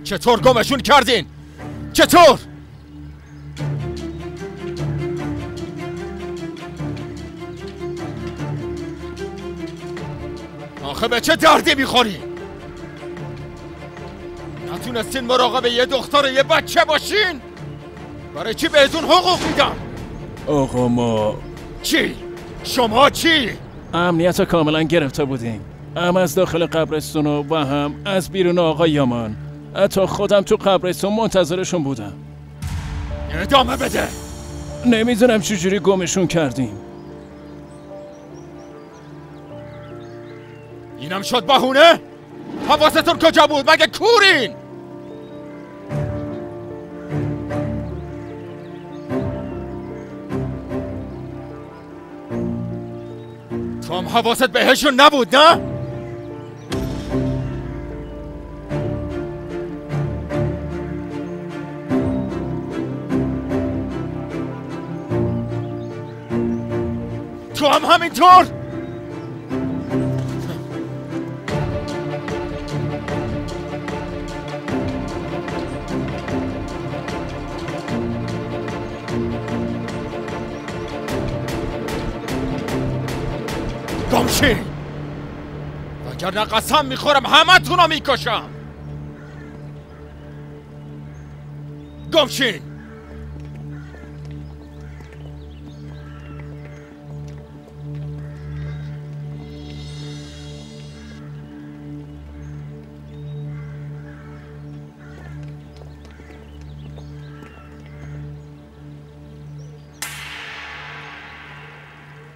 چطور گمشون کردین؟ چطور؟ آخه به چه دردی میخوری؟ نتونستین مراقب یه دختر و یه بچه باشین؟ برای چی بهتون حقوق میدن؟ آقا ما چی؟ شما چی؟ امنیت کاملا گرفته بودیم، هم از داخل قبرستون و هم از بیرون آقا یامان. حتی خودم تو قبرستون منتظرشون بودم. ادامه بده. نمیدونم چجوری گمشون کردیم. اینم شد بهونه؟ حواستون کجا بود؟ مگه کورین؟ تو هم حواست بهشون نبود نه؟ تو هم همینطور؟ گمشین وگرنه قسم میخورم همه تونو میکشم. گمشین.